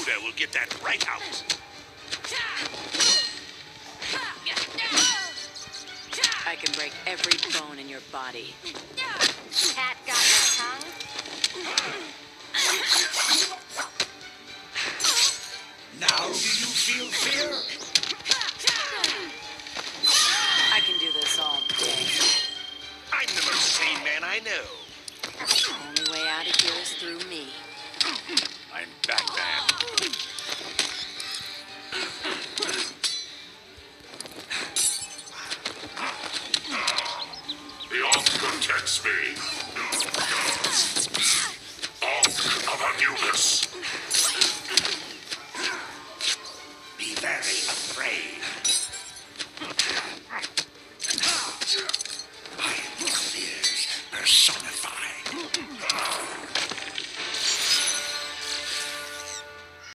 there will get that right out. I can break every bone in your body. Cat got your tongue? Now do you feel fear? I can do this all day. I'm the most sane man I know. The only way out of here is through me. I'm Batman. The Ark protects me. Ark of Anubis. Be very afraid. My fears are so